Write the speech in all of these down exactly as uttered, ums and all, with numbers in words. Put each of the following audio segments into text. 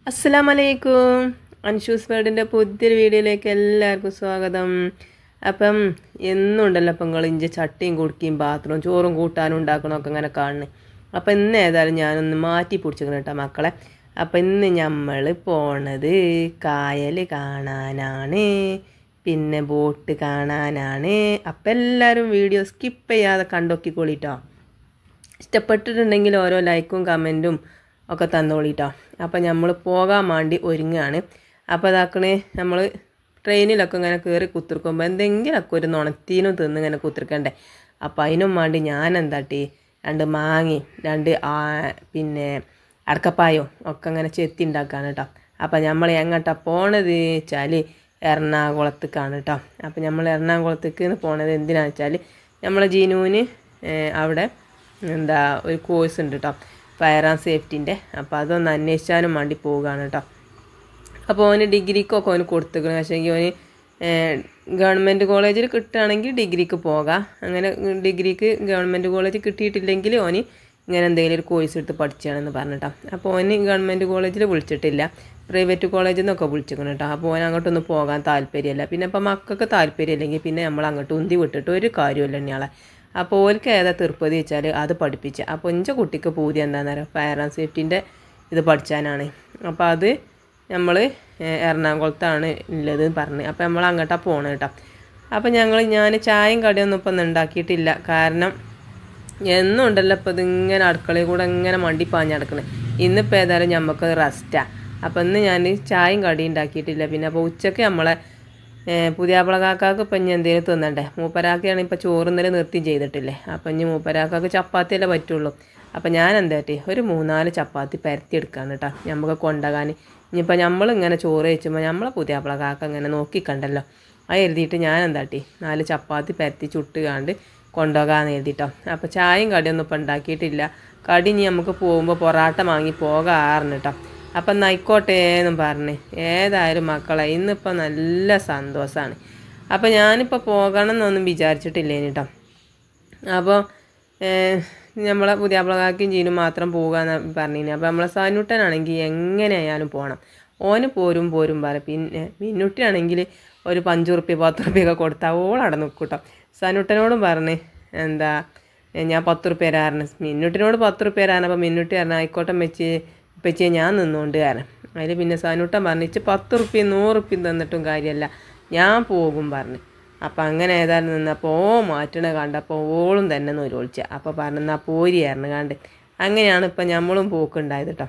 അസ്സലാമലൈക്കും അൻഷൂസ് വേർഡിൻ്റെ പുതിയൊരു വീഡിയോയിലേക്ക് എല്ലാവർക്കും സ്വാഗതം. അപ്പം എന്നുണ്ടല്ലോ അപ്പം നിങ്ങൾ ഇഞ്ചി ചട്ടിയും കുടുക്കിയും പാത്രവും ചോറും കൂട്ടാനും ഉണ്ടാക്കണമൊക്കെ ഇങ്ങനെ കാണുന്നത്. അപ്പം ഇന്ന് ഏതായാലും ഞാനൊന്ന് മാറ്റി പിടിച്ചിരിക്കണം കേട്ടോ മക്കളെ. അപ്പം ഇന്ന് നമ്മൾ പോണത് കായൽ കാണാനാണ്, പിന്നെ ബോട്ട് കാണാനാണ്. അപ്പം എല്ലാവരും വീഡിയോ സ്കിപ്പ് ചെയ്യാതെ കണ്ടോക്കിക്കോളിട്ടോ. ഇഷ്ടപ്പെട്ടിട്ടുണ്ടെങ്കിൽ ഓരോ ലൈക്കും കമൻറ്റും ഒക്കെ തന്നോളിട്ടോ. അപ്പം നമ്മൾ പോകാൻ വേണ്ടി ഒരുങ്ങുകയാണ്. അപ്പോൾ അതാക്കണേ നമ്മൾ ട്രെയിനിലൊക്കെ ഇങ്ങനെ കയറി കുത്തിർക്കുമ്പോൾ എന്തെങ്കിലുമൊക്കെ ഒരു നുണത്തീനും തിന്ന് ഇങ്ങനെ കുത്തിർക്കണ്ടേ. അപ്പം അതിനും വേണ്ടി ഞാൻ എന്താട്ടി രണ്ട് മാങ്ങി രണ്ട് പിന്നെ അടക്കപ്പായും ഒക്കെ ഇങ്ങനെ ചെത്തി ഉണ്ടാക്കുകയാണ് കേട്ടോ. അപ്പം നമ്മൾ എങ്ങോട്ടാണ് പോണത് വെച്ചാൽ എറണാകുളത്തേക്കാണ് കേട്ടോ. അപ്പം നമ്മൾ എറണാകുളത്തേക്ക് പോണത് എന്തിനാണെന്ന് വെച്ചാൽ നമ്മളെ ജീനുവിന് അവിടെ എന്താ ഒരു കോഴ്സ് ഉണ്ട് കേട്ടോ, ഫയർ ആൻഡ് സേഫ്റ്റിൻ്റെ. അപ്പോൾ അതൊന്ന് അന്വേഷിച്ചാനും വേണ്ടി പോവുകയാണ് കേട്ടോ. അപ്പോൾ ഓന് ഡിഗ്രിക്കൊക്കെ ഓന് കൊടുത്തിരിക്കണം. പക്ഷേങ്കിൽ ഓന് ഗവൺമെൻറ് കോളേജിൽ കിട്ടുകയാണെങ്കിൽ ഡിഗ്രിക്ക് പോകാം. അങ്ങനെ ഡിഗ്രിക്ക് ഗവൺമെൻറ് കോളേജ് കിട്ടിയിട്ടില്ലെങ്കിൽ ഓന് ഇങ്ങനെ എന്തെങ്കിലും ഒരു കോഴ്സ് എടുത്ത് പഠിച്ചാണെന്ന് പറഞ്ഞിട്ടോ. അപ്പോൾ ഓന് ഗവൺമെൻറ് കോളേജിൽ വിളിച്ചിട്ടില്ല, പ്രൈവറ്റ് കോളേജിൽ നിന്നൊക്കെ വിളിച്ചിരിക്കണം കേട്ടോ. അപ്പോൾ ഓൻ അങ്ങോട്ടൊന്നും പോകാൻ താല്പര്യമല്ല. പിന്നെ ഇപ്പോൾ മക്കൾക്ക് താല്പര്യമില്ലെങ്കിൽ പിന്നെ നമ്മൾ അങ്ങോട്ട് ഉന്തി വിട്ടിട്ട് ഒരു കാര്യമില്ല ഇയാളെ. അപ്പോൾ ഓർക്ക് ഏതാ തിരുപ്പതി വെച്ചാൽ അത് പഠിപ്പിച്ച. അപ്പോൾ ഇഞ്ച കുട്ടിക്ക് പൂതി എന്താണെന്ന് പറയുക ഫയർ ആൻഡ് സേഫ്റ്റിൻ്റെ ഇത് പഠിച്ചാനാണ്. അപ്പോൾ അത് നമ്മൾ എറണാകുളത്താണ് ഉള്ളത് പറഞ്ഞ്. അപ്പോൾ നമ്മൾ അങ്ങോട്ടാണ് പോകണം കേട്ടോ. അപ്പോൾ ഞങ്ങൾ ഞാൻ ചായയും കടിയൊന്നും ഇപ്പം ഉണ്ടാക്കിയിട്ടില്ല. കാരണം എന്നും ഉണ്ടല്ലോ ഇപ്പോൾ ഇതിങ്ങനെ അടുക്കളയിൽ കൂടെ ഇങ്ങനെ മണ്ടി പാഞ്ഞടക്കണേ. ഇന്നിപ്പോൾ ഏതായാലും നമുക്ക് റെസ്റ്റാണ്. അപ്പോൾ ഇന്ന് ഞാൻ ചായയും കടിയും ഉണ്ടാക്കിയിട്ടില്ല. പിന്നെ അപ്പോൾ ഉച്ചയ്ക്ക് നമ്മളെ പുതിയാപ്പിള കാക്കാക്ക് ഇപ്പം ഇനി എന്തെങ്കിലും തിന്നണ്ടേ. മൂപ്പരാക്കയാണ് ഇപ്പോൾ ചോറ് ഇന്നലെ നിർത്തിയും ചെയ്തിട്ടില്ലേ. അപ്പം ഇനി മൂപ്പരാക്കാക്ക് ചപ്പാത്തിയല്ലേ പറ്റുള്ളൂ. അപ്പം ഞാൻ എന്താട്ടി ഒരു മൂന്നാല് ചപ്പാത്തി പരത്തി എടുക്കാണ് കേട്ടോ നമുക്ക് കൊണ്ടുപോകാൻ. ഇനിയിപ്പോൾ നമ്മളിങ്ങനെ ചോറ് കഴിച്ചുമ്പോൾ നമ്മളെ പുതിയാപ്പിള കാക്ക ഇങ്ങനെ നോക്കിക്കണ്ടല്ലോ. അത് എഴുതിയിട്ട് ഞാൻ എന്താട്ടി നാല് ചപ്പാത്തി പരത്തി ചുട്ട് കാണ്ട് കൊണ്ടുപോകാമെന്ന് എഴുതിട്ടോ. അപ്പോൾ ചായയും കടിയൊന്നും ഇപ്പം ഉണ്ടാക്കിയിട്ടില്ല. കടി ഇനി നമുക്ക് പോകുമ്പോൾ പൊറാട്ട വാങ്ങി പോകാറുണ്ട് കേട്ടോ. അപ്പം നയിക്കോട്ടെ എന്നും പറഞ്ഞ് ഏതായാലും മക്കളെ ഇന്നിപ്പോൾ നല്ല സന്തോഷമാണ്. അപ്പോൾ ഞാനിപ്പോൾ പോകണം എന്നൊന്നും വിചാരിച്ചിട്ടില്ലേനി കേട്ടോ. അപ്പോൾ നമ്മളെ പുതിയാപ്പിളകാക്കും ജീനും മാത്രം പോകാമെന്ന് പറഞ്ഞിന്. അപ്പോൾ നമ്മളെ സാനുട്ടനാണെങ്കിൽ എങ്ങനെയായാലും പോകണം. ഓന് പോരും പോരും പറ. പിന്നെ മിന്നുട്ടിയാണെങ്കിൽ ഒരു പഞ്ചുറുപ്യ പത്ത് റുപ്യൊക്കെ കൊടുത്താൽ ഓളവിടെ നിൽക്കും കേട്ടോ. സാനുട്ടനോടും പറഞ്ഞ് എന്താ ഞാൻ പത്ത് റുപ്യ തരാറുണ്ട്. മിന്നുട്ടിനോട് പത്ത് റുപ്യ തരാൻ. അപ്പോൾ മിന്നുട്ടി പറഞ്ഞ ആയിക്കോട്ടെ വെച്ച് ഇപ്പച്ചേ ഞാൻ നിന്നുകൊണ്ട് കാരണം. അതിൽ പിന്നെ സാനൂട്ടൻ പറഞ്ഞിച്ച് പത്ത് റുപ്യ നൂറ് റുപ്യ തന്നിട്ടും കാര്യമല്ല, ഞാൻ പോകും പറഞ്ഞ്. അപ്പം അങ്ങനെ ഏതായാലും നിന്നപ്പോൾ ഓ മാറ്റണ കണ്ടപ്പോൾ ഓളും തന്നെ നൂരൊളിച്ച. അപ്പോൾ പറഞ്ഞാൽ പോരിയായിരുന്നു കണ്ട്. അങ്ങനെയാണ് ഇപ്പം നമ്മളും പോക്കുണ്ടായത് കേട്ടോ.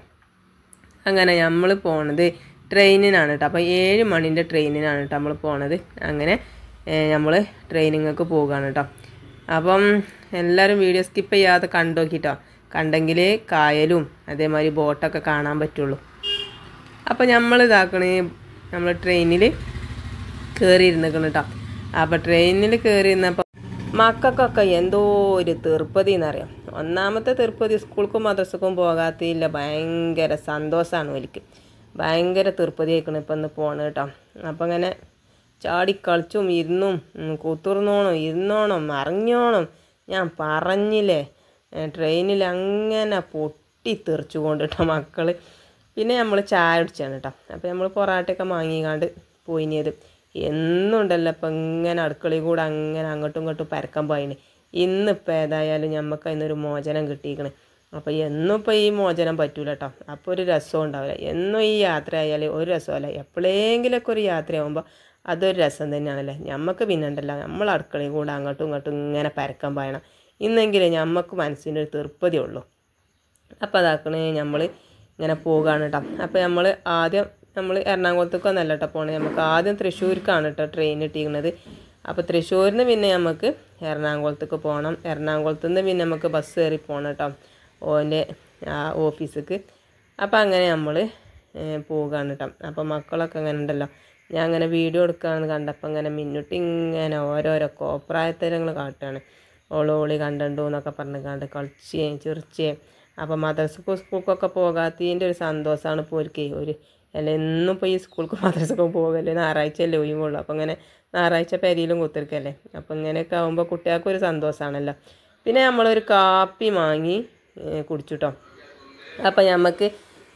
അങ്ങനെ നമ്മൾ പോണത് ട്രെയിനിനാണ് കേട്ടോ. അപ്പോൾ ഏഴ് മണിൻ്റെ ട്രെയിനിനാണ് കേട്ടോ നമ്മൾ പോണത്. അങ്ങനെ നമ്മൾ ട്രെയിനിങ്ങൾക്ക് പോകുകയാണ് കേട്ടോ. അപ്പം എല്ലാവരും വീഡിയോ സ്കിപ്പ് ചെയ്യാതെ കണ്ടോക്കിട്ടോ. കണ്ടെങ്കിൽ കായലും അതേമാതിരി ബോട്ടൊക്കെ കാണാൻ പറ്റുള്ളൂ. അപ്പോൾ നമ്മൾ ഇതാക്കണേ നമ്മൾ ട്രെയിനിൽ കയറിയിരുന്നിക്കണം കേട്ടോ. അപ്പോൾ ട്രെയിനിൽ കയറിയിരുന്നപ്പോൾ മക്കൾക്കൊക്കെ എന്തോ ഒരു തിരുപ്പതി എന്നറിയാം. ഒന്നാമത്തെ തിരുപ്പതി സ്കൂൾക്കും മദ്രസക്കും പോകാത്തില്ല, ഭയങ്കര സന്തോഷമാണ് എനിക്ക്. ഭയങ്കര തിരുപ്പതി ആയിക്കണം ഇപ്പം ഇന്ന് പോകണം കേട്ടോ. അപ്പം അങ്ങനെ ചാടിക്കളിച്ചും ഇരുന്നും കുത്തിർന്നോണം ഇരുന്നോണം അറിഞ്ഞോണം ഞാൻ പറഞ്ഞില്ലേ. ട്രെയിനിൽ അങ്ങനെ പൊട്ടി തെറിച്ചു കൊണ്ടിട്ടോ മക്കൾ. പിന്നെ നമ്മൾ ചായ കുടിച്ചാണ് കേട്ടോ. അപ്പോൾ നമ്മൾ പൊറാട്ടയൊക്കെ വാങ്ങിക്കാണ്ട് പോയിനിയത്. എന്നുണ്ടല്ലോ ഇപ്പം ഇങ്ങനെ അടുക്കളയിൽ കൂടെ അങ്ങനെ അങ്ങോട്ടും ഇങ്ങോട്ടും പരക്കാൻ പോയിന്. ഇന്നിപ്പോൾ ഏതായാലും നമുക്ക് അതിനൊരു മോചനം കിട്ടിയിരിക്കണേ. അപ്പോൾ എന്നും ഇപ്പോൾ ഈ മോചനം പറ്റൂല കേട്ടോ. അപ്പോൾ ഒരു രസം ഉണ്ടാവില്ല. എന്നും ഈ യാത്ര ആയാൽ ഒരു രസമല്ല. എപ്പോഴെങ്കിലൊക്കെ ഒരു യാത്രയാകുമ്പോൾ അതൊരു രസം തന്നെയാണല്ലേ. നമുക്ക് പിന്നെ ഉണ്ടല്ലോ നമ്മൾ അടുക്കളയിൽ കൂടെ അങ്ങോട്ടും ഇങ്ങോട്ടും ഇങ്ങനെ പരക്കാൻ പോയണം. ഇന്നെങ്കിലും നമുക്ക് മനസ്സിൻ്റെ ഒരു തീർപ്പതി ഉള്ളൂ. അപ്പോൾ അതാക്കണേ നമ്മൾ ഇങ്ങനെ പോവുകയാണ് കേട്ടോ. അപ്പോൾ നമ്മൾ ആദ്യം നമ്മൾ എറണാകുളത്തേക്കൊന്നും അല്ല കേട്ടോ പോകണത്. നമുക്ക് ആദ്യം തൃശ്ശൂർക്കാണ് കേട്ടോ ട്രെയിൻ ഇട്ടിരിക്കുന്നത്. അപ്പോൾ തൃശ്ശൂരിൽ നിന്ന് പിന്നെ നമുക്ക് എറണാകുളത്തേക്ക് പോകണം. എറണാകുളത്ത് നിന്ന് പിന്നെ നമുക്ക് ബസ് കയറി പോകണം കേട്ടോ ഓൻ്റെ ഓഫീസിക്ക്. അപ്പോൾ അങ്ങനെ നമ്മൾ പോവുകയാണ് കേട്ടോ. അപ്പോൾ മക്കളൊക്കെ അങ്ങനെ ഉണ്ടല്ലോ, ഞാൻ അങ്ങനെ വീഡിയോ എടുക്കുകയാണെന്ന് കണ്ടപ്പോൾ ഇങ്ങനെ മിന്നുട്ടി ഇങ്ങനെ ഓരോരോ കോപ്രായത്തരങ്ങൾ കാട്ടുകയാണ്. ഓളോളി കണ്ടു എന്നൊക്കെ പറഞ്ഞ് കണ്ട് കളിച്ചേം ചിറിച്ചേം. അപ്പോൾ മദ്രസക്കും സ്കൂൾക്കൊക്കെ പോകാത്തതിൻ്റെ ഒരു സന്തോഷമാണ് ഇപ്പോൾ ഒരുക്കേ. ഒരു അല്ല എന്നും ഇപ്പോൾ ഈ സ്കൂൾക്കും മദ്രസക്കും പോകല്ലേ, ഞായറാഴ്ച അല്ലേ ഒഴിവുള്ളൂ. അപ്പോൾ അങ്ങനെ ഞായറാഴ്ച പെരിയിലും കുത്തിരിക്കല്ലേ. അപ്പോൾ ഇങ്ങനെയൊക്കെ ആകുമ്പോൾ കുട്ടികൾക്കൊരു സന്തോഷമാണല്ലോ. പിന്നെ നമ്മളൊരു കാപ്പി വാങ്ങി കുടിച്ചു കേട്ടോ. അപ്പോൾ നമുക്ക്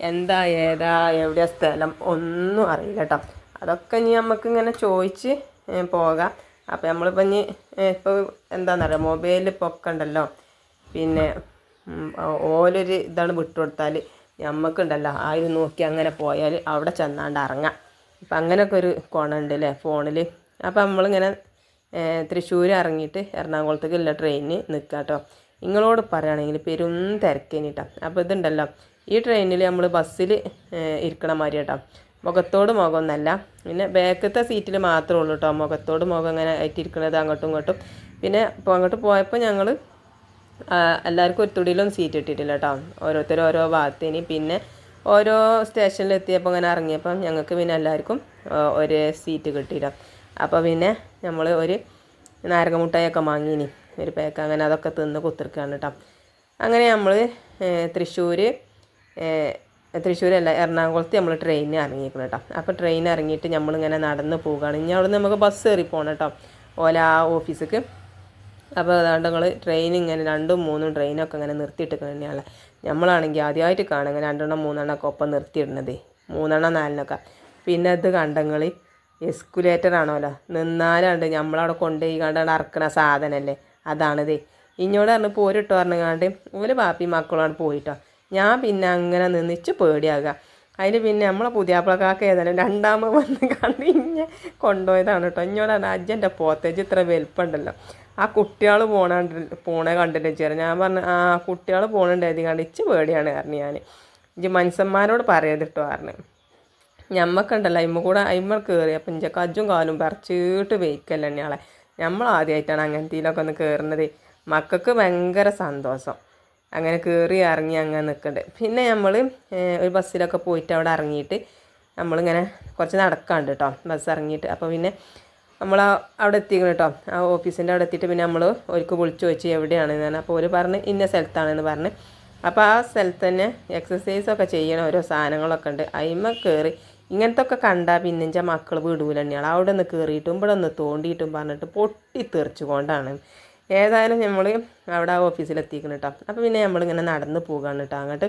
എന്താ ഏതാ എവിടെയാ സ്ഥലം ഒന്നും അറിയില്ല കേട്ടോ. അതൊക്കെ ഇനി നമുക്ക് ഇങ്ങനെ ചോദിച്ച് പോകാം. അപ്പോൾ നമ്മളിപ്പോൾ ഇനി ഇപ്പോൾ എന്താണെന്നറിയാം, മൊബൈലിൽ ഇപ്പോൾ ഒക്കെ ഉണ്ടല്ലോ. പിന്നെ ഓലൊരു ഇതാണ് വിട്ടുകൊടുത്താൽ നമുക്കുണ്ടല്ലോ ആരും നോക്കി അങ്ങനെ പോയാൽ അവിടെ ചെന്നാണ്ട് ഇറങ്ങാം. അപ്പം അങ്ങനെയൊക്കെ ഒരു കോണുണ്ട് അല്ലേ ഫോണിൽ. അപ്പോൾ നമ്മളിങ്ങനെ തൃശ്ശൂർ ഇറങ്ങിയിട്ട് എറണാകുളത്തേക്കുള്ള ട്രെയിനിന് നിൽക്കുക കേട്ടോ. നിങ്ങളോട് പറയുകയാണെങ്കിൽ പെരും തിരക്കേനിട്ടോ. അപ്പോൾ ഇതുണ്ടല്ലോ, ഈ ട്രെയിനിൽ നമ്മൾ ബസ്സിൽ ഇരിക്കണ മാതിരി കേട്ടോ, മുഖത്തോട് മുഖമൊന്നല്ല. പിന്നെ ബാക്കത്തെ സീറ്റിൽ മാത്രമേ ഉള്ളൂ കേട്ടോ മുഖത്തോട് മുഖം ഇങ്ങനെ ആയിട്ടിരിക്കണത് അങ്ങോട്ടും ഇങ്ങോട്ടും. പിന്നെ ഇപ്പോൾ അങ്ങോട്ട് പോയപ്പോൾ ഞങ്ങൾ എല്ലാവർക്കും ഒരു തുടിയിലൊന്നും സീറ്റ് ഇട്ടിട്ടില്ല കേട്ടോ, ഓരോരുത്തരും ഓരോ ഭാഗത്തേന്. പിന്നെ ഓരോ സ്റ്റേഷനിലെത്തിയപ്പോൾ ഇങ്ങനെ ഇറങ്ങിയപ്പം ഞങ്ങൾക്ക് പിന്നെ എല്ലാവർക്കും ഒരേ സീറ്റ് കിട്ടിയില്ല. അപ്പോൾ പിന്നെ നമ്മൾ ഒരു നാരങ്ങ മുട്ടായൊക്കെ വാങ്ങിനി ഒരു പേക്ക്, അങ്ങനെ അതൊക്കെ തിന്ന് കുത്തിർക്കുകയാണ് കേട്ടോ. അങ്ങനെ നമ്മൾ തൃശ്ശൂർ തൃശ്ശൂരല്ല എറണാകുളത്ത് നമ്മൾ ട്രെയിനിന് ഇറങ്ങിയിരിക്കണം കേട്ടോ. അപ്പോൾ ട്രെയിൻ ഇറങ്ങിയിട്ട് നമ്മളിങ്ങനെ നടന്ന് പോവുകയാണ്. ഇനി അവിടെ നമുക്ക് ബസ് കയറി പോകണം കേട്ടോ ഓല ഓഫീസിക്ക്. അപ്പോൾ അതുകൊണ്ട് ഞങ്ങൾ ട്രെയിൻ ഇങ്ങനെ രണ്ടും മൂന്നും ട്രെയിനൊക്കെ ഇങ്ങനെ നിർത്തിയിട്ടിരിക്കണം തന്നെയാണ്. നമ്മളാണെങ്കിൽ ആദ്യമായിട്ട് കാണാം ഇങ്ങനെ രണ്ടെണ്ണം മൂന്നെണ്ണം ഒക്കെ ഒപ്പം നിർത്തിയിടുന്നത്, മൂന്നെണ്ണം നാലിനൊക്കെ. പിന്നെ ഇത് കണ്ടങ്ങൾ എസ്കുലേറ്റർ ആണോല്ലോ, നിന്നാലാണ്ട് നമ്മളവിടെ കൊണ്ടുപോയി കണ്ടാണ്ട് ഇറക്കണ സാധനമല്ലേ അതാണിത്. ഇഞ്ഞോട് പറഞ്ഞ് പോരിട്ടോ പറഞ്ഞാണ്ട് ഒരു ബാപ്പി മക്കളോട് പോയിട്ടോ. ഞാൻ പിന്നെ അങ്ങനെ നിന്നിച്ച് പേടിയാകുക. അതിൽ പിന്നെ നമ്മളെ പുതിയാപ്പിളക്കാർക്ക് ഏതായാലും രണ്ടാമത് വന്ന് കണ്ട് ഇഞ്ഞെ കൊണ്ടുപോയതാണ് കേട്ടോ. ഇഞ്ഞോട് പറഞ്ഞാൽ അജ്ജൻ്റെ പോത്തേജ് ഇത്ര വലുപ്പമുണ്ടല്ലോ, ആ കുട്ടികൾ പോണ പോണേ കണ്ടിട്ട് ചേരാം. ഞാൻ പറഞ്ഞു ആ കുട്ടികൾ പോകണുണ്ട് എഴുതി കണ്ട് ഇച്ച് പേടിയാണ് കാരണം ഞാൻ ഇഞ്ച് മനുഷ്യന്മാരോട് പറയതിട്ടോ പറഞ്ഞു. ഞമ്മക്കുണ്ടല്ലോ അയിമ്മ കൂടെ അയിമ്മ കയറി അപ്പം ഇഞ്ച കജ്ജും കാലും പറിച്ചിട്ട് വെയ്ക്കല്ല തന്നെയാളെ. നമ്മൾ ആദ്യമായിട്ടാണ് അങ്ങനത്തേലൊക്കെ ഒന്ന് കയറുന്നത്. മക്കൾക്ക് ഭയങ്കര സന്തോഷം അങ്ങനെ കയറി ഇറങ്ങി അങ്ങനെ നിൽക്കുന്നുണ്ട്. പിന്നെ നമ്മൾ ഒരു ബസ്സിലൊക്കെ പോയിട്ട് അവിടെ ഇറങ്ങിയിട്ട് നമ്മളിങ്ങനെ കുറച്ച് നടക്കാണ്ട് കേട്ടോ ബസ് ഇറങ്ങിയിട്ട്. അപ്പോൾ പിന്നെ നമ്മൾ അവിടെ എത്തിക്കണം കേട്ടോ, ആ ഓഫീസിൻ്റെ അവിടെ എത്തിയിട്ട് പിന്നെ നമ്മൾ ഒരിക്കൽ വിളിച്ച് ചോദിച്ചു എവിടെയാണെന്ന് പറഞ്ഞാൽ അപ്പോൾ ഒരു പറഞ്ഞ് ഇന്ന സ്ഥലത്താണെന്ന് പറഞ്ഞ്. അപ്പോൾ ആ സ്ഥലത്ത് തന്നെ എക്സസൈസൊക്കെ ചെയ്യണ ഓരോ സാധനങ്ങളൊക്കെ ഉണ്ട്. അതിന്മേൽ കയറി ഇങ്ങനത്തെ ഒക്കെ കണ്ടാൽ പിന്നെ എൻ്റെ മക്കൾ വിടൂല തന്നെയാണ്. അവിടെ നിന്ന് കയറിയിട്ടും ഇവിടെ ഒന്ന് തോണ്ടിയിട്ടും പറഞ്ഞിട്ട് പൊട്ടി തെറിച്ചുകൊണ്ടാണ്. ഏതായാലും നമ്മൾ അവിടെ ആ ഓഫീസിലെത്തിക്കണം കേട്ടോ. അപ്പോൾ പിന്നെ നമ്മളിങ്ങനെ നടന്ന് പോവുകയാണ് കേട്ടോ അങ്ങോട്ട്.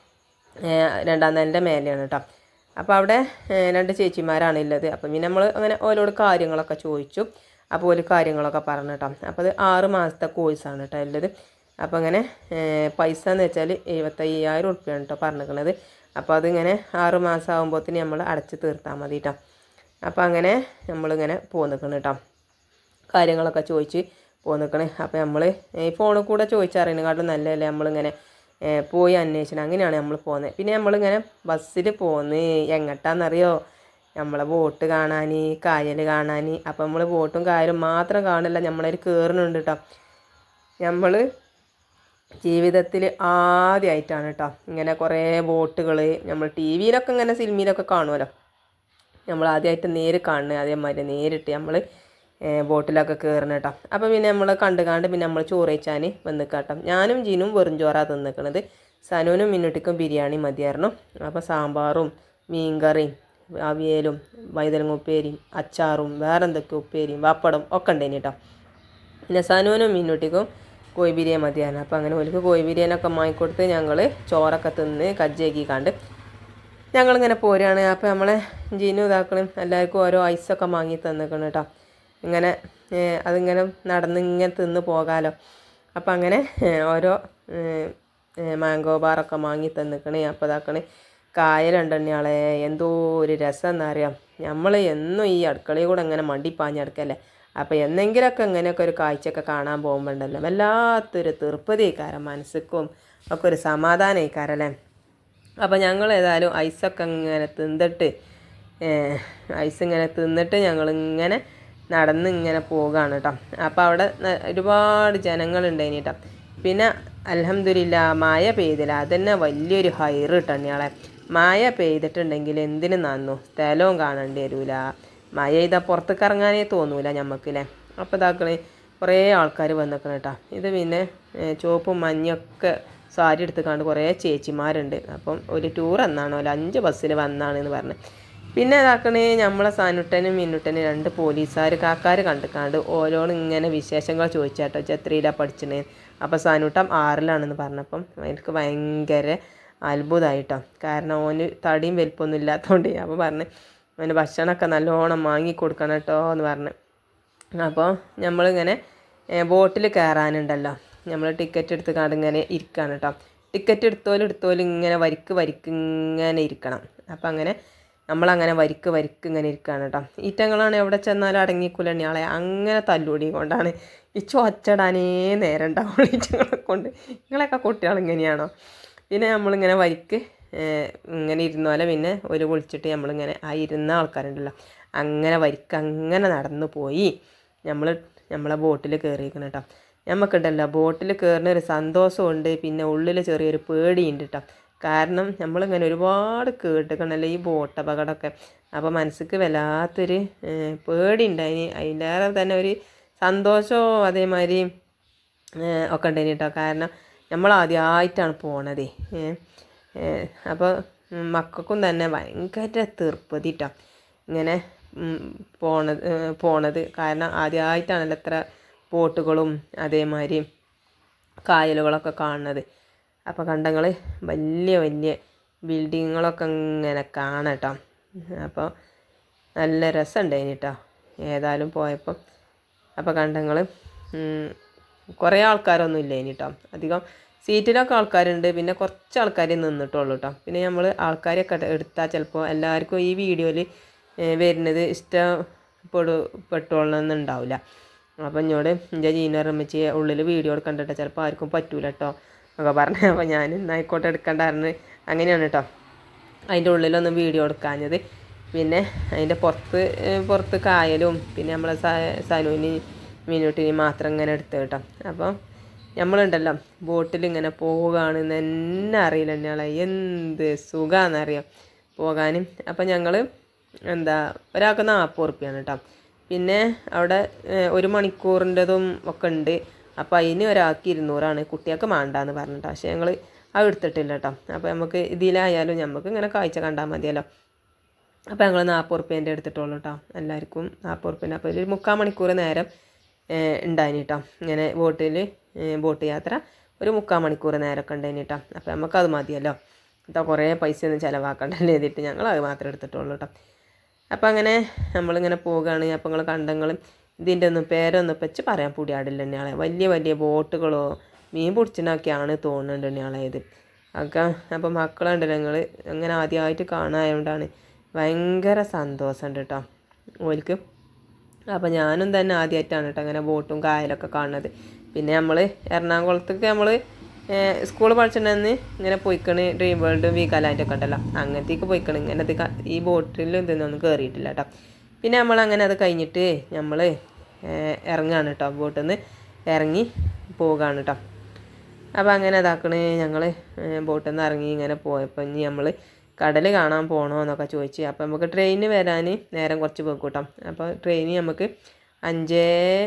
രണ്ടാം നിലൻ്റെ മേലെയാണ് കേട്ടോ. അപ്പോൾ അവിടെ രണ്ട് ചേച്ചിമാരാണ് ഉള്ളത്. അപ്പം പിന്നെ നമ്മൾ അങ്ങനെ ഓരോട് കാര്യങ്ങളൊക്കെ ചോദിച്ചു. അപ്പോൾ ഒരു കാര്യങ്ങളൊക്കെ പറഞ്ഞു കേട്ടോ. അപ്പോൾ അത് ആറ് മാസത്തെ കോഴ്സാണ് കേട്ടോ ഉള്ളത്. അപ്പോൾ അങ്ങനെ പൈസ എന്ന് വെച്ചാൽ എഴുപത്തയ്യായിരം ഉറുപ്പ്യാണ് കേട്ടോ പറഞ്ഞിരിക്കുന്നത്. അപ്പോൾ അതിങ്ങനെ ആറ് മാസം ആകുമ്പോഴത്തേന് നമ്മൾ അടച്ച് തീർത്താൽ മതി കേട്ടോ. അപ്പോൾ അങ്ങനെ നമ്മളിങ്ങനെ പോന്നിക്കണം കേട്ടോ, കാര്യങ്ങളൊക്കെ ചോദിച്ച് പോന്നിക്കണേ. അപ്പോൾ നമ്മൾ ഈ ഫോണിൽ കൂടെ ചോദിച്ചറിയണേക്കാട്ടും നല്ലതല്ലേ നമ്മളിങ്ങനെ പോയി അന്വേഷിക്കണം. അങ്ങനെയാണ് നമ്മൾ പോകുന്നത്. പിന്നെ നമ്മളിങ്ങനെ ബസ്സിൽ പോന്ന് എങ്ങോട്ടാണെന്നറിയോ, നമ്മളെ ബോട്ട് കാണാൻ, കായൽ കാണാൻ. അപ്പോൾ നമ്മൾ ബോട്ടും കായലും മാത്രം കാണില്ല, നമ്മളൊരു കയറുന്നുണ്ട് കേട്ടോ. നമ്മൾ ജീവിതത്തിൽ ആദ്യമായിട്ടാണ് കേട്ടോ ഇങ്ങനെ കുറേ ബോട്ടുകൾ, നമ്മൾ ടി വിയിലൊക്കെ ഇങ്ങനെ സിനിമയിലൊക്കെ കാണുമല്ലോ, നമ്മൾ ആദ്യമായിട്ട് നേര് കാണുന്നത്. അതേമാതിരി നേരിട്ട് നമ്മൾ ബോട്ടിലൊക്കെ കയറണം കേട്ടോ. അപ്പോൾ പിന്നെ നമ്മൾ കണ്ട് കണ്ട് പിന്നെ നമ്മൾ ചോറ് കഴിച്ചാൽ വന്ന് കേട്ടോ. ഞാനും ജീനും വെറും ചോറാണ് തിന്നിക്കണത്. സനുവിനും മിന്നുട്ടിക്കും ബിരിയാണി മതിയായിരുന്നു. അപ്പോൾ സാമ്പാറും മീൻകറിയും അവിയലും വൈതലങ്ങ ഉപ്പേരിയും അച്ചാറും വേറെ എന്തൊക്കെ ഉപ്പേരിയും പപ്പടം ഒക്കെ ഉണ്ടേനി കേട്ടോ. പിന്നെ സനുവിനും മിന്നുട്ടിക്കും കോഴി ബിരിയാണി മതിയായിരുന്നു. അപ്പോൾ അങ്ങനെ ഒരു കോഴി ബിരിയാണിയൊക്കെ വാങ്ങിക്കൊടുത്ത് ഞങ്ങൾ ചോറൊക്കെ തിന്ന് കജ്ജാക്കി കണ്ട് ഞങ്ങളിങ്ങനെ പോരുകയാണ്. അപ്പോൾ നമ്മളെ ജീനും ഇതാക്കണം എല്ലാവർക്കും ഓരോ ഐസൊക്കെ വാങ്ങി തന്നിക്കണം കേട്ടോ. ഇങ്ങനെ അതിങ്ങനെ നടന്ന് ഇങ്ങനെ തിന്ന് പോകാമല്ലോ. അപ്പം അങ്ങനെ ഓരോ മാംഗോ ബാറൊക്കെ വാങ്ങി തന്നിക്കണേ. അപ്പോൾ ഇതാക്കണേ കായലുണ്ടെണ്ണയാളെ എന്തോ ഒരു രസം എന്നറിയാം. നമ്മൾ എന്നും ഈ അടുക്കളയിൽ കൂടെ ഇങ്ങനെ മണ്ടിപ്പാഞ്ഞെടുക്കല്ലേ. അപ്പോൾ എന്നെങ്കിലൊക്കെ ഇങ്ങനെയൊക്കെ ഒരു കാഴ്ചയൊക്കെ കാണാൻ പോകുമ്പോണ്ടല്ലോ വല്ലാത്തൊരു തീർപ്പതിക്കാരം, മനസ്സിക്കും ഒക്കെ ഒരു സമാധാനമായിക്കാരല്ലേ. അപ്പോൾ ഞങ്ങൾ ഏതായാലും ഐസൊക്കെ ഇങ്ങനെ തിന്നിട്ട് ഐസ് ഇങ്ങനെ തിന്നിട്ട് ഞങ്ങളിങ്ങനെ നടന്ന് ഇങ്ങനെ പോവുകയാണ് കേട്ടോ. അപ്പോൾ അവിടെ ഒരുപാട് ജനങ്ങളുണ്ടായിന് കേട്ടോ. പിന്നെ അൽഹംദുലില്ലാ മഴ പെയ്തില്ല, അതന്നെ വലിയൊരു ഹൈറ് കിട്ടണയാളെ. മഴ പെയ്തിട്ടുണ്ടെങ്കിൽ എന്തിനു നന്നു, സ്ഥലവും കാണേണ്ടി വരില്ല. മഴ ചെയ്താൽ പുറത്തേക്ക് ഇറങ്ങാനേ തോന്നൂല ഞമ്മക്കില്ലേ. അപ്പോൾ ഇതാക്കണേ കുറേ ആൾക്കാർ വന്നിക്കണം കേട്ടോ. ഇത് പിന്നെ ചുവപ്പും മഞ്ഞൊക്കെ സാരി എടുത്തുകൊണ്ട് കുറേ ചേച്ചിമാരുണ്ട്. അപ്പം ഒരു ടൂർ എന്നാണോ അല്ല അഞ്ച് ബസ്സിൽ വന്നാണെന്ന് പറഞ്ഞ്. പിന്നെ ഇതാക്കണേ നമ്മളെ സാനുട്ടനും മിന്നുട്ടനും രണ്ട് പോലീസുകാർ കാക്കാർ കണ്ടിക്കാണ്ട് ഓരോന്നും ഇങ്ങനെ വിശേഷങ്ങൾ ചോദിച്ചാട്ടോ, എത്രയിലാണ് പഠിച്ചണേ. അപ്പോൾ സാനുട്ടം ആറിലാണെന്ന് പറഞ്ഞപ്പം എനിക്ക് ഭയങ്കര അത്ഭുതമായിട്ടോ. കാരണം ഓന് തടിയും വലിപ്പമൊന്നും ഇല്ലാത്തതുകൊണ്ട് അപ്പോൾ പറഞ്ഞ് അവന് ഭക്ഷണമൊക്കെ നല്ലോണം വാങ്ങി കൊടുക്കണം കേട്ടോ എന്ന് പറഞ്ഞ്. അപ്പോൾ നമ്മളിങ്ങനെ ബോട്ടിൽ കയറാനുണ്ടല്ലോ, നമ്മൾ ടിക്കറ്റ് എടുത്ത് കാണ്ട് ഇങ്ങനെ ഇരിക്കുകയാണ് കേട്ടോ. ടിക്കറ്റ് എടുത്തോലും എടുത്തോലും ഇങ്ങനെ വരിക്ക് വരിക്ക് ഇങ്ങനെ ഇരിക്കണം. അപ്പം അങ്ങനെ നമ്മളങ്ങനെ വരിക്ക് വരിക്ക് ഇങ്ങനെ ഇരിക്കുകയാണ് കേട്ടോ. ഈറ്റങ്ങളാണ് എവിടെ ചെന്നാലും അടങ്ങിക്കൂല ആളെ അങ്ങനെ തല്ലൂടി കൊണ്ടാണ് ഈ ചൊച്ചടാനേ നേരം ഉണ്ടാവുള്ളൂ ഈറ്റങ്ങളെ കൊണ്ട്. നിങ്ങളൊക്കെ കുട്ടികൾ ഇങ്ങനെയാണോ? പിന്നെ നമ്മളിങ്ങനെ വരിക്ക് ഇങ്ങനെ ഇരുന്നോലെ പിന്നെ ഒരു വിളിച്ചിട്ട് നമ്മളിങ്ങനെ ആ ഇരുന്ന ആൾക്കാരുണ്ടല്ലോ അങ്ങനെ വരിക്ക് അങ്ങനെ നടന്നു പോയി നമ്മൾ നമ്മളെ ബോട്ടിൽ കയറിയിരിക്കണം കേട്ടോ. നമുക്കുണ്ടല്ലോ ബോട്ടിൽ കയറുന്ന ഒരു സന്തോഷമുണ്ട്, പിന്നെ ഉള്ളിൽ ചെറിയൊരു പേടിയുണ്ട് കേട്ടോ. കാരണം നമ്മളിങ്ങനെ ഒരുപാട് കേട്ടിക്കണല്ലോ ഈ ബോട്ട് അപകടമൊക്കെ. അപ്പോൾ മനസ്സിക്ക് വല്ലാത്തൊരു പേടി ഉണ്ടായിന്, അതിലേറെ തന്നെ ഒരു സന്തോഷവും അതേമാതിരി ഒക്കെ ഉണ്ടായിന് കേട്ടോ. കാരണം നമ്മൾ ആദ്യമായിട്ടാണ് പോണത്. അപ്പോൾ മക്കൾക്കും തന്നെ ഭയങ്കര തീർപ്പതി കേട്ടോ ഇങ്ങനെ പോണത് പോണത് കാരണം ആദ്യമായിട്ടാണല്ലോ എത്ര ബോട്ടുകളും അതേമാതിരി കായലുകളൊക്കെ കാണുന്നത്. അപ്പോൾ കണ്ടങ്ങൾ വലിയ വലിയ ബിൽഡിങ്ങുകളൊക്കെ ഇങ്ങനെ കാണാം കേട്ടോ. അപ്പോൾ നല്ല രസമുണ്ടായിന് കേട്ടോ ഏതായാലും പോയപ്പം. അപ്പോൾ കണ്ടങ്ങൾ കുറേ ആൾക്കാരൊന്നും ഇല്ല ഇനി കേട്ടോ, അധികം സീറ്റിലൊക്കെ ആൾക്കാരുണ്ട്, പിന്നെ കുറച്ച് ആൾക്കാർ നിന്നിട്ടുള്ളൂ കേട്ടോ. പിന്നെ നമ്മൾ ആൾക്കാരെയൊക്കെ എടുത്താൽ ചിലപ്പോൾ എല്ലാവർക്കും ഈ വീഡിയോയിൽ വരുന്നത് ഇഷ്ടപ്പെടു പെട്ടോളണമെന്നുണ്ടാവില്ല. അപ്പം എന്നോട് എൻ്റെ ജീനറമ്മച്ചി ഉള്ളിൽ വീഡിയോ എടുക്കണ്ടിട്ട് ചിലപ്പോൾ ആർക്കും പറ്റൂല കേട്ടോ ഒക്കെ പറഞ്ഞു. അപ്പോൾ ഞാൻ ഇന്നായിക്കോട്ടെ എടുക്കണ്ടായിരുന്നു, അങ്ങനെയാണ് കേട്ടോ അതിൻ്റെ ഉള്ളിലൊന്നും വീഡിയോ എടുക്കാഞ്ഞത്. പിന്നെ അതിൻ്റെ പുറത്ത് പുറത്ത് കായലും പിന്നെ നമ്മളെ സനുവിന് മിനുട്ടിന് മാത്രം ഇങ്ങനെ എടുത്ത് കേട്ടോ. അപ്പം നമ്മളുണ്ടല്ലോ ബോട്ടിൽ ഇങ്ങനെ പോവുകയാണെന്ന് തന്നെ അറിയില്ല ഞങ്ങളെ എന്ത് സുഖമാണെന്നറിയാം പോകാനും. അപ്പം ഞങ്ങൾ എന്താ ഒരാൾക്ക് നാൽപ്പത് ഉറുപ്പ്യാണ് കേട്ടോ. പിന്നെ അവിടെ ഒരു മണിക്കൂറിൻ്റെതും ഒക്കെ ഉണ്ട്. അപ്പോൾ അതിന് ഒരാൾക്ക് ഇരുന്നൂറാണ്, കുട്ടികൾക്ക് വേണ്ടാന്ന് പറഞ്ഞിട്ടോ. പക്ഷേ ഞങ്ങൾ അത് എടുത്തിട്ടില്ല കേട്ടോ. അപ്പോൾ നമുക്ക് ഇതിലായാലും നമുക്ക് ഇങ്ങനെ കാഴ്ച കണ്ടാൽ മതിയല്ലോ. അപ്പോൾ ഞങ്ങൾ നാൽപ്പത് ഉറുപ്പ്യേൻ്റെ എടുത്തിട്ടുള്ളൂ കേട്ടോ, എല്ലാവർക്കും നാൽപ്പത് ഉറുപ്പ്യേൻ്റെ. അപ്പോൾ ഒരു മുക്കാൽ മണിക്കൂർ നേരം ഉണ്ടായിന് കേട്ടോ ഇങ്ങനെ ബോട്ടിൽ ബോട്ട് യാത്ര ഒരു മുക്കാൽ മണിക്കൂർ നേരമൊക്കെ ഉണ്ടായിന് കേട്ടോ. അപ്പോൾ നമുക്കത് മതിയല്ലോ, കേട്ടോ കുറേ പൈസ ഒന്നും ചിലവാക്കണ്ടല്ലേ എഴുതിയിട്ട് ഞങ്ങൾ അത് മാത്രമേ എടുത്തിട്ടുള്ളൂ കേട്ടോ. അപ്പോൾ അങ്ങനെ നമ്മളിങ്ങനെ പോവുകയാണ്. അപ്പോൾ നിങ്ങൾ കണ്ടങ്ങളും ഇതിൻ്റെ ഒന്നും പേരൊന്നും വെച്ച് പറയാൻ പൂടിയാടില്ല തന്നെയാളെ. വലിയ വലിയ ബോട്ടുകളോ മീൻ പിടിച്ചിനൊക്കെയാണ് തോന്നുന്നുണ്ട് തന്നെയാളെ ഇത് ഒക്കെ. അപ്പോൾ മക്കളുണ്ട് ഞങ്ങൾ അങ്ങനെ ആദ്യമായിട്ട് കാണായതുകൊണ്ടാണ് ഭയങ്കര സന്തോഷമുണ്ട് കേട്ടോ ഓൽക്ക്. അപ്പോൾ ഞാനും തന്നെ ആദ്യമായിട്ടാണ് കേട്ടോ അങ്ങനെ ബോട്ടും കായലൊക്കെ കാണുന്നത്. പിന്നെ നമ്മൾ എറണാകുളത്തേക്ക് നമ്മൾ സ്കൂൾ പഠിച്ചിട്ടുണ്ടെന്ന് ഇങ്ങനെ പോയിക്കണ് ഡ്രീം വേൾഡും വീഗാലാൻഡും ഒക്കെ ഉണ്ടല്ലോ, അങ്ങനത്തേക്ക് പോയിക്കണ്. ഇങ്ങനത്തെ ഈ ബോട്ടിൽ ഇതൊന്നും കയറിയിട്ടില്ല കേട്ടോ. പിന്നെ നമ്മളങ്ങനെ അത് കഴിഞ്ഞിട്ട് നമ്മൾ ഇറങ്ങുകയാണ് കേട്ടോ, ബോട്ടിൽ നിന്ന് ഇറങ്ങി പോവുകയാണ് കേട്ടോ. അപ്പോൾ അങ്ങനെ ഇതാക്കണേ ഞങ്ങൾ ബോട്ടിൽ നിന്ന് ഇറങ്ങി ഇങ്ങനെ പോയപ്പോൾ ഇനി നമ്മൾ കടൽ കാണാൻ പോകണോ എന്നൊക്കെ ചോദിച്ച്. അപ്പോൾ നമുക്ക് ട്രെയിന് വരാൻ നേരം കുറച്ച് പോകും കേട്ടോ. അപ്പോൾ ട്രെയിന് നമുക്ക് അഞ്ച്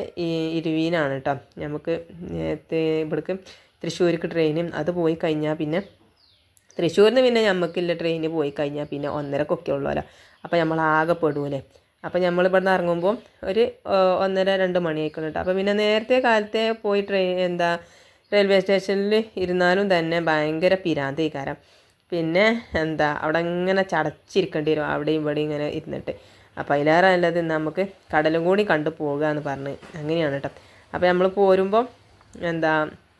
ഇരുപതിനാണ് കേട്ടോ നമുക്ക് ഇവിടേക്ക് തൃശ്ശൂർക്ക് ട്രെയിനും. അത് പോയി കഴിഞ്ഞാൽ പിന്നെ തൃശ്ശൂരിൽ നിന്ന് പിന്നെ നമുക്കില്ല ട്രെയിന് പോയി കഴിഞ്ഞാൽ പിന്നെ ഒന്നരക്കൊക്കെ ഉള്ളൂല്ലോ. അപ്പോൾ നമ്മൾ ആകെ പെടൂലേ. അപ്പോൾ നമ്മൾ ഇവിടെ നിന്ന് ഇറങ്ങുമ്പോൾ ഒരു ഒന്നര രണ്ട് മണി ആയിക്കണം കേട്ടോ. അപ്പോൾ പിന്നെ നേരത്തെ കാലത്തെ പോയി ട്രെയിൻ എന്താ റെയിൽവേ സ്റ്റേഷനിൽ ഇരുന്നാലും തന്നെ ഭയങ്കര പിരാന്തീകാരം. പിന്നെ എന്താ അവിടെ ഇങ്ങനെ ചടച്ചിരിക്കേണ്ടി വരും അവിടെയും ഇവിടെയും ഇങ്ങനെ ഇരുന്നിട്ട്. അപ്പോൾ അതിലേറെ നല്ലത് നമുക്ക് കടലും കൂടി കണ്ടു പോകുക എന്ന് പറഞ്ഞ് അങ്ങനെയാണ് കേട്ടോ. അപ്പോൾ നമ്മൾ പോരുമ്പോൾ എന്താ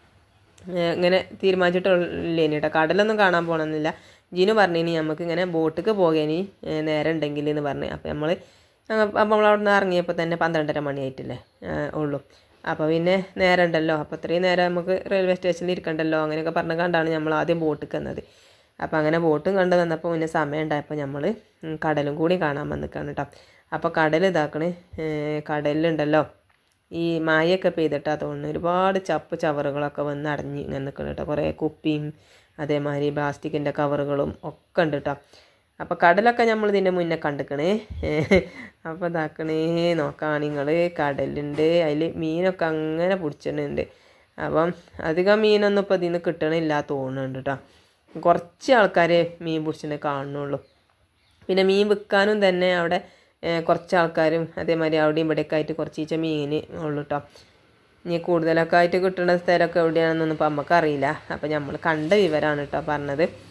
ഇങ്ങനെ തീരുമാനിച്ചിട്ടില്ലേനി കേട്ടോ, കടലൊന്നും കാണാൻ പോകണമെന്നില്ല. ജീനു പറഞ്ഞിനി നമുക്ക് ഇങ്ങനെ ബോട്ടിക്ക് പോകേനി നേരം ഉണ്ടെങ്കിൽ എന്ന് പറഞ്ഞ്. അപ്പോൾ നമ്മൾ അപ്പോൾ നമ്മളവിടെ നിന്ന് ഇറങ്ങിയപ്പോൾ തന്നെ പന്ത്രണ്ടര മണിയായിട്ടില്ലേ ഉള്ളൂ. അപ്പോൾ പിന്നെ നേരം ഉണ്ടല്ലോ, അപ്പോൾ അത്രയും നേരം നമുക്ക് റെയിൽവേ സ്റ്റേഷനിൽ ഇരിക്കണ്ടല്ലോ അങ്ങനെയൊക്കെ പറഞ്ഞ് കണ്ടാണ് നമ്മൾ ആദ്യം ബോട്ടിക്ക് വന്നത്. അപ്പോൾ അങ്ങനെ ബോട്ടും കണ്ട് വന്നപ്പോൾ പിന്നെ സമയം ഉണ്ടായപ്പോൾ നമ്മൾ കടലും കൂടി കാണാൻ വന്നിക്കാണ് കേട്ടോ. അപ്പോൾ കടൽ ഇതാക്കണേ കടലിലുണ്ടല്ലോ ഈ മായൊക്കെ പെയ്തിട്ടാ തോന്നുന്നു ഒരുപാട് ചപ്പ് ചവറുകളൊക്കെ വന്ന് അടഞ്ഞ് ഇങ്ങനെ നിൽക്കണം കേട്ടോ. കുറേ കുപ്പിയും അതേമാതിരി പ്ലാസ്റ്റിക്കിൻ്റെ കവറുകളും ഒക്കെ ഉണ്ട് കേട്ടോ. അപ്പോൾ കടലൊക്കെ നമ്മൾ ഇതിൻ്റെ മുന്നേ കണ്ടിക്കണേ. അപ്പോൾ ഇതാക്കണേ നോക്കാം നിങ്ങൾ കടലുണ്ട്, അതിൽ മീനൊക്കെ അങ്ങനെ പിടിച്ചിട്ടുണ്ട്. അപ്പം അധികം മീനൊന്നും ഇപ്പോൾ ഇതിൽ നിന്ന് കിട്ടണില്ല തോന്നുന്നുണ്ട് കേട്ടോ. കുറച്ച് ആൾക്കാരെ മീൻ പിടിച്ചിട്ട് കാണുന്നുള്ളൂ. പിന്നെ മീൻ വിൽക്കാനും തന്നെ അവിടെ കുറച്ച് ആൾക്കാരും അതേമാതിരി അവിടെയും ഇവിടെയൊക്കെ ആയിട്ട് കുറച്ച് മീൻ ഉള്ളൂ കേട്ടോ. ഇനി കൂടുതലൊക്കെ ആയിട്ട് കിട്ടുന്ന സ്ഥലമൊക്കെ എവിടെയാണെന്നൊന്നും ഇപ്പോൾ നമുക്കറിയില്ല. അപ്പോൾ നമ്മൾ കണ്ട വിവരമാണ് കേട്ടോ പറഞ്ഞത്.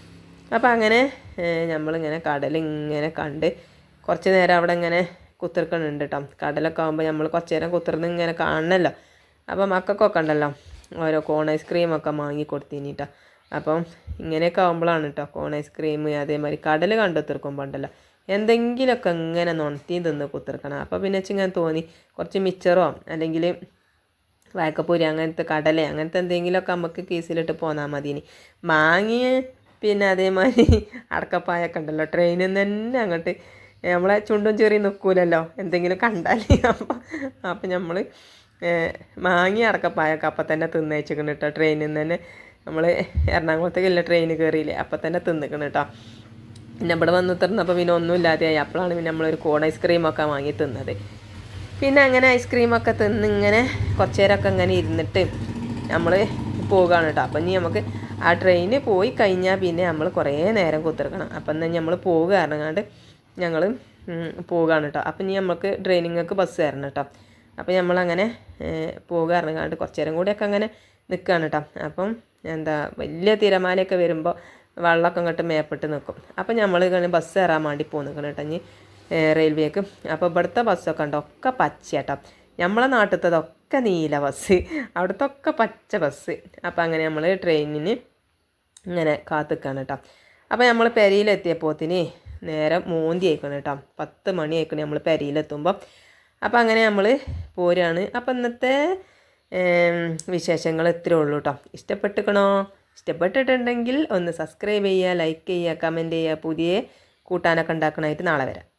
അപ്പോൾ അങ്ങനെ നമ്മളിങ്ങനെ കടലിങ്ങനെ കണ്ട് കുറച്ച് നേരം അവിടെ ഇങ്ങനെ കുത്തിർക്കണുണ്ട് കേട്ടോ. കടലൊക്കെ ആകുമ്പോൾ നമ്മൾ കുറച്ച് നേരം കുത്തിർന്ന് ഇങ്ങനെ കാണണമല്ലോ. അപ്പോൾ മക്കൾക്കൊക്കെ ഉണ്ടല്ലോ ഓരോ കോൺ ഐസ്ക്രീമൊക്കെ വാങ്ങി കൊടുത്തിനിട്ടോ. അപ്പം ഇങ്ങനെയൊക്കെ ആകുമ്പോഴാണ് കേട്ടോ കോൺ ഐസ്ക്രീം അതേമാതിരി കടൽ കണ്ടു തീർക്കുമ്പോൾ ഉണ്ടല്ലോ എന്തെങ്കിലുമൊക്കെ ഇങ്ങനെ നുണത്തി തിന്ന് കുത്തിർക്കണം. അപ്പോൾ പിന്നെ ഇങ്ങനെ തോന്നി കുറച്ച് മിച്ചറോ അല്ലെങ്കിൽ വായക്കപ്പൂരി അങ്ങനത്തെ കടല അങ്ങനത്തെ എന്തെങ്കിലുമൊക്കെ നമുക്ക് കീസിലിട്ട് പോന്നാൽ മതി. ഇനി മാങ്ങി പിന്നെ അതേമാതിരി അടക്കപ്പായൊക്കെ ഉണ്ടല്ലോ ട്രെയിനിൽ നിന്ന് തന്നെ അങ്ങോട്ട് നമ്മളെ ചുണ്ടും ചെറിയ നിൽക്കൂലല്ലോ എന്തെങ്കിലും കണ്ടാൽ. അപ്പം അപ്പം നമ്മൾ മാങ്ങി അടക്കപ്പായൊക്കെ അപ്പം തന്നെ തിന്നയച്ചിക്കണം കേട്ടോ. ട്രെയിനിൽ നിന്ന് തന്നെ നമ്മൾ എറണാകുളത്തേക്കല്ല ട്രെയിൻ കയറിയില്ലേ അപ്പം തന്നെ തിന്നിക്കണം കേട്ടോ. പിന്നെ ഇവിടെ വന്ന് തിന്നപ്പോൾ പിന്നെ ഒന്നും ഇല്ലാതെയായി. അപ്പോഴാണ് പിന്നെ നമ്മളൊരു കോൺ ഐസ്ക്രീമൊക്കെ വാങ്ങി തിന്നത്. പിന്നെ അങ്ങനെ ഐസ്ക്രീമൊക്കെ തിന്ന് ഇങ്ങനെ കുറച്ച് നേരമൊക്കെ ഇങ്ങനെ ഇരുന്നിട്ട് നമ്മൾ പോകുകയാണ് കേട്ടോ. അപ്പം ഇനി നമുക്ക് ആ ട്രെയിന് പോയി കഴിഞ്ഞാൽ പിന്നെ നമ്മൾ കുറേ നേരം കുത്തിർക്കണം. അപ്പം എന്നാൽ നമ്മൾ പോകുക കാരണങ്ങാണ്ട് ഞങ്ങൾ പോകുകയാണ് കേട്ടോ. അപ്പം ഇനി നമുക്ക് ട്രെയിനിങ്ങൾക്ക് ബസ് കയറണം കേട്ടോ. അപ്പം നമ്മളങ്ങനെ പോകുക കാരണങ്ങാണ്ട് കുറച്ച് നേരം കൂടിയൊക്കെ അങ്ങനെ നിൽക്കുകയാണ് കേട്ടോ. അപ്പം എന്താ വലിയ തിരമാലയൊക്കെ വരുമ്പോൾ വെള്ളമൊക്കെ അങ്ങോട്ട് മേപ്പിട്ട് നിൽക്കും. അപ്പം നമ്മൾ ഇങ്ങനെ ബസ് കയറാൻ വേണ്ടി പോകും നിൽക്കണം കേട്ടോ ഇനി റെയിൽവേക്ക്. അപ്പോൾ ഇവിടുത്തെ ബസ്സൊക്കെ ഉണ്ടോ ഒക്കെ പച്ച കേട്ടോ. നമ്മളെ നാട്ടിലത്തതൊക്കെ നീല ബസ്, അവിടുത്തെ ഒക്കെ പച്ച ബസ്. അപ്പോൾ അങ്ങനെ നമ്മൾ ട്രെയിനിന് ഇങ്ങനെ കാത്തിക്കാണ് കേട്ടോ. അപ്പോൾ നമ്മൾ പെരിയിലെത്തിയപ്പോത്തിന് നേരം മൂന്തി ആയിക്കണം കേട്ടോ. പത്ത് മണി ആയിക്കണം നമ്മൾ പെരിയിലെത്തുമ്പോൾ. അപ്പോൾ അങ്ങനെ നമ്മൾ പോരാണ്. അപ്പോൾ ഇന്നത്തെ വിശേഷങ്ങൾ ഇത്രയേ ഉള്ളൂ കേട്ടോ. ഇഷ്ടപ്പെട്ടിക്കണോ? ഇഷ്ടപ്പെട്ടിട്ടുണ്ടെങ്കിൽ ഒന്ന് സബ്സ്ക്രൈബ് ചെയ്യുക, ലൈക്ക് ചെയ്യുക, കമൻറ്റ് ചെയ്യുക. പുതിയ കൂട്ടാനൊക്കെ ഉണ്ടാക്കണമായിട്ട് നാളെ വരാം.